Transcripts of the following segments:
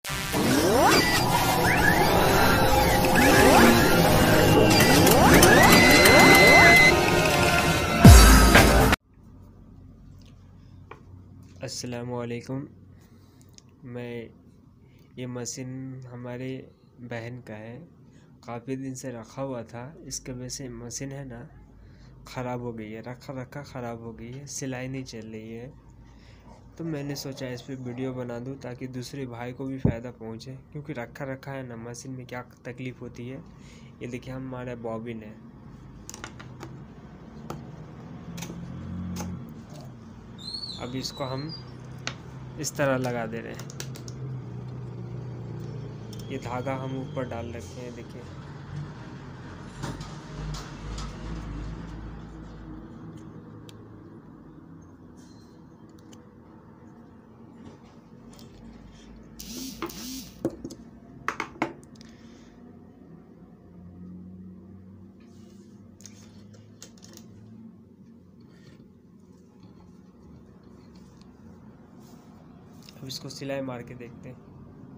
अस्सलामुअलैकुम। मैं ये मशीन हमारे बहन का है, काफ़ी दिन से रखा हुआ था। इसके वजह से मशीन है ना ख़राब हो गई है, रखा रखा ख़राब हो गई है, सिलाई नहीं चल रही है। तो मैंने सोचा इस पे वीडियो बना दूं ताकि दूसरे भाई को भी फ़ायदा पहुंचे, क्योंकि रखा रखा है ना मशीन में क्या तकलीफ़ होती है। ये देखिए हमारा बॉबिन है, अब इसको हम इस तरह लगा दे रहे हैं। ये धागा हम ऊपर डाल रखे हैं, देखिए। अब इसको सिलाई मार के देखते हैं।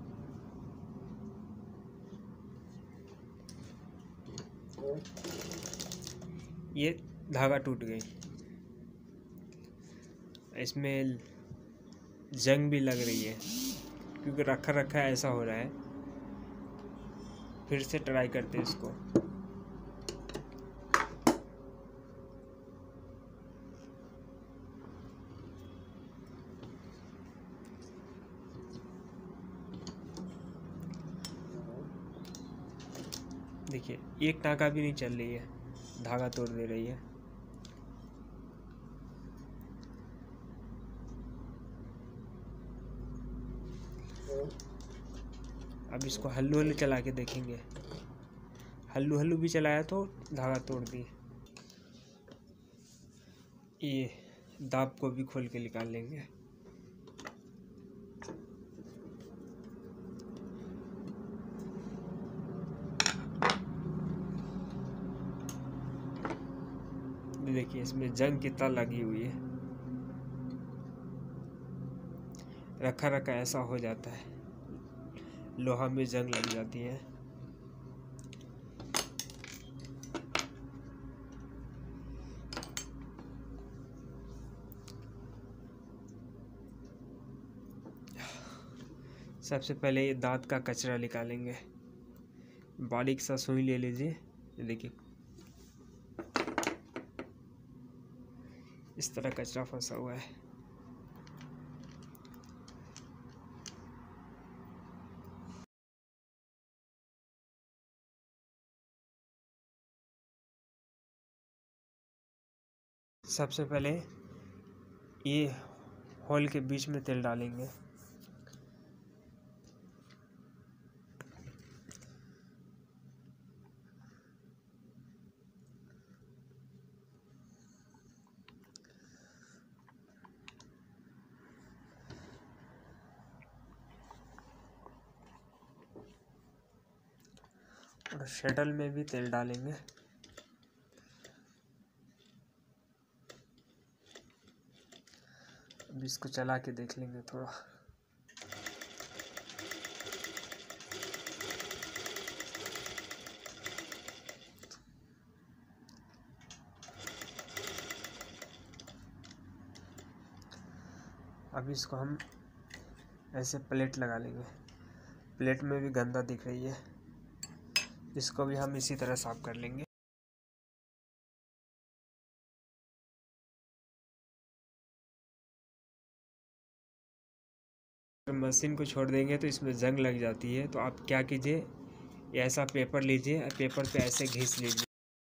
ये धागा टूट गई, इसमें जंग भी लग रही है क्योंकि रखा रखा ऐसा हो रहा है। फिर से ट्राई करते हैं इसको। देखिए एक टाँका भी नहीं चल रही है, धागा तोड़ दे रही है। अब इसको हल्लू हल्लू चला के देखेंगे। हल्लू हल्लू भी चलाया तो धागा तोड़ दी। ये दाब को भी खोल के निकाल लेंगे। देखिए इसमें जंग कितना लगी हुई है, रखा रखा ऐसा हो जाता है, लोहा में जंग लग जाती है। सबसे पहले ये दांत का कचरा निकालेंगे। बारीक सा सुई ले लीजिए, देखिए इस तरह कचरा फंसा हुआ है। सबसे पहले ये होल के बीच में तेल डालेंगे। और शटल में भी तेल डालेंगे। अब इसको चला के देख लेंगे थोड़ा। अब इसको हम ऐसे प्लेट लगा लेंगे। प्लेट में भी गंदा दिख रही है, इसको भी हम इसी तरह साफ कर लेंगे। अगर मशीन को छोड़ देंगे तो इसमें जंग लग जाती है, तो आप क्या कीजिए, ऐसा पेपर लीजिए, पेपर पे ऐसे घिस लीजिए।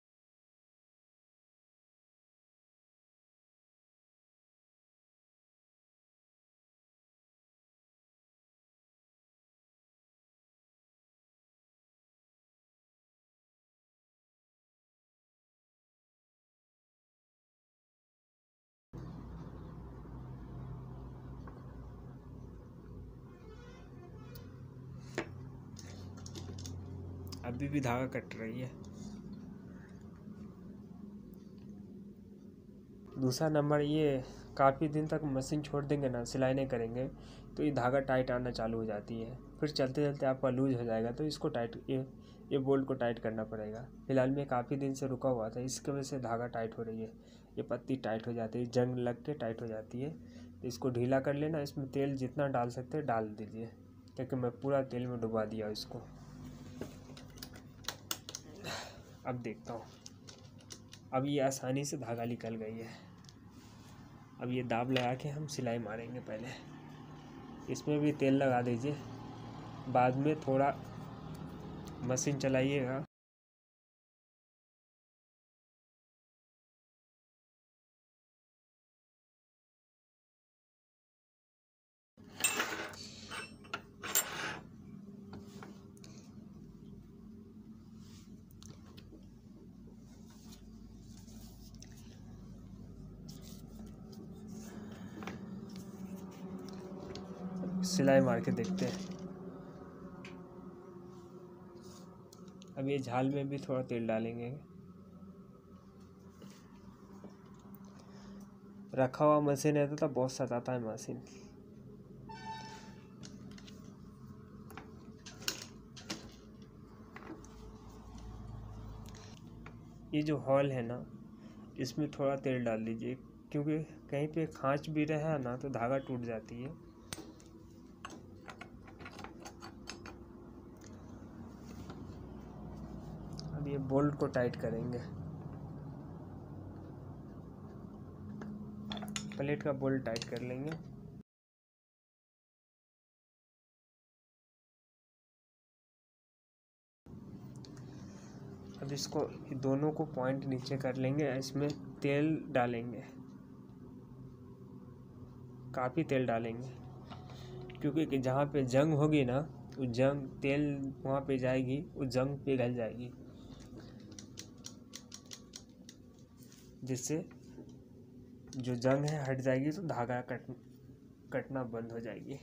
अभी भी धागा कट रही है। दूसरा नंबर, ये काफ़ी दिन तक मशीन छोड़ देंगे ना, सिलाई नहीं करेंगे, तो ये धागा टाइट आना चालू हो जाती है। फिर चलते चलते आपका लूज हो जाएगा, तो इसको टाइट ये बोल्ट को टाइट करना पड़ेगा। फिलहाल मैं काफ़ी दिन से रुका हुआ था, इसकी वजह से धागा टाइट हो रही है। ये पत्ती टाइट हो जाती है, जंग लग के टाइट हो जाती है। तो इसको ढीला कर लेना। इसमें तेल जितना डाल सकते हैं डाल दीजिए, क्योंकि मैं पूरा तेल में डुबा दिया इसको। अब देखता हूँ, अब ये आसानी से धागा निकल गई है। अब ये दाब लगा के हम सिलाई मारेंगे। पहले इसमें भी तेल लगा दीजिए, बाद में थोड़ा मशीन चलाइएगा। सिलाई मार के देखते हैं। अब ये झाल में भी थोड़ा तेल डालेंगे। रखा हुआ मशीन है तो बहुत सताता है मशीन। ये जो हॉल है ना, इसमें थोड़ा तेल डाल दीजिए, क्योंकि कहीं पे खांच भी रहा ना तो धागा टूट जाती है। अब ये बोल्ट को टाइट करेंगे। प्लेट का बोल्ट टाइट कर लेंगे। अब इसको दोनों को पॉइंट नीचे कर लेंगे। इसमें तेल डालेंगे, काफ़ी तेल डालेंगे, क्योंकि जहाँ पे जंग होगी ना, वो जंग तेल वहाँ पे जाएगी, वो जंग पिघल जाएगी, जिससे जो जंग है हट जाएगी, तो धागा कटना बंद हो जाएगी।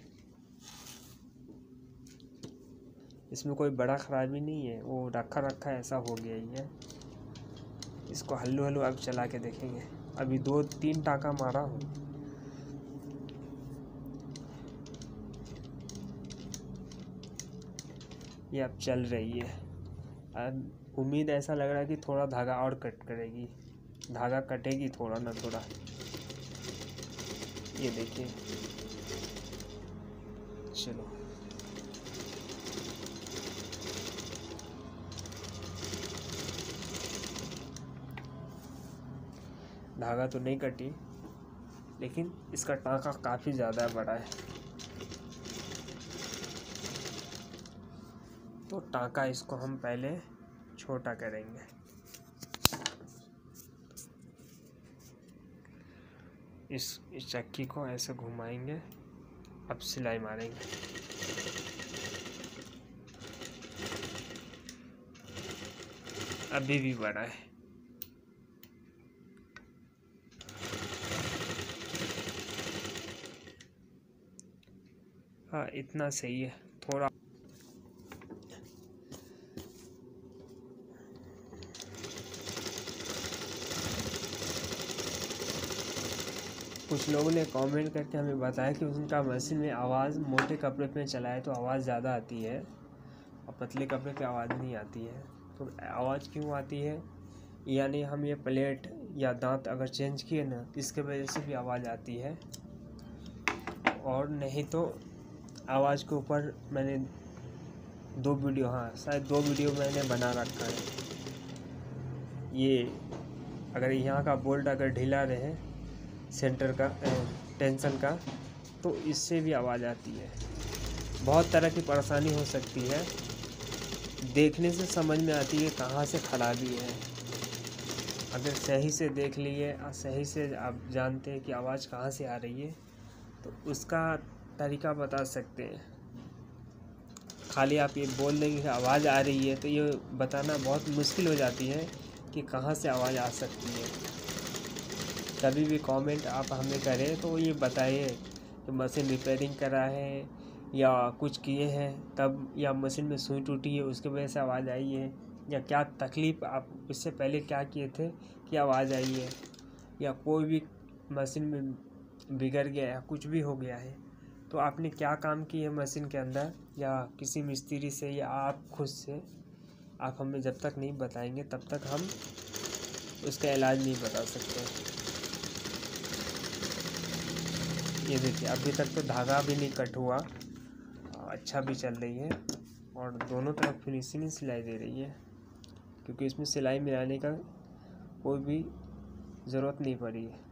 इसमें कोई बड़ा खराबी नहीं है, वो रखा रखा ऐसा हो गया ही है। इसको हल्लू हल्लू अब चला के देखेंगे। अभी 2-3 टाँका मारा हूँ। ये अब चल रही है। अब उम्मीद ऐसा लग रहा है कि थोड़ा धागा और कट करेगी, धागा कटेगी थोड़ा ना थोड़ा। ये देखिए, चलो धागा तो नहीं कटी, लेकिन इसका टाँका काफ़ी ज़्यादा बड़ा है, तो टाँका इसको हम पहले छोटा करेंगे। इस चक्की को ऐसे घुमाएंगे। अब सिलाई मारेंगे। अभी भी बड़ा है। हाँ, इतना सही है। थोड़ा कुछ लोगों ने कमेंट करके हमें बताया कि उनका मशीन में आवाज़ मोटे कपड़े पे चलाए तो आवाज़ ज़्यादा आती है और पतले कपड़े पे आवाज़ नहीं आती है। तो आवाज़ क्यों आती है? यानी हम ये प्लेट या दांत अगर चेंज किए ना, इसके वजह से भी आवाज़ आती है। और नहीं तो आवाज़ के ऊपर मैंने 2 वीडियो, हाँ शायद 2 वीडियो मैंने बना रखा है। ये अगर यहाँ का बोल्ट अगर ढीला रहे सेंटर का टेंशन का, तो इससे भी आवाज़ आती है। बहुत तरह की परेशानी हो सकती है, देखने से समझ में आती है कहाँ से खराबी है। अगर सही से देख लिए और सही से आप जानते हैं कि आवाज़ कहाँ से आ रही है, तो उसका तरीका बता सकते हैं। खाली आप ये बोल देंगे कि आवाज़ आ रही है, तो ये बताना बहुत मुश्किल हो जाती है कि कहाँ से आवाज़ आ सकती है। कभी भी कमेंट आप हमें करें तो ये बताइए कि मशीन रिपेयरिंग करा है या कुछ किए हैं तब, या मशीन में सुई टूटी है उसके वजह से आवाज़ आई है, या क्या तकलीफ़ आप इससे पहले क्या किए थे कि आवाज़ आई है, या कोई भी मशीन में बिगड़ गया है, कुछ भी हो गया है तो आपने क्या काम किए है मशीन के अंदर, या किसी मिस्त्री से या आप खुद से, आप हमें जब तक नहीं बताएंगे तब तक हम उसका इलाज नहीं बता सकते। ये देखिए अभी तक तो धागा भी नहीं कट हुआ, अच्छा भी चल रही है और दोनों तरफ फिनिशिंग सिलाई दे रही है, क्योंकि इसमें सिलाई मिलाने का कोई भी ज़रूरत नहीं पड़ी है।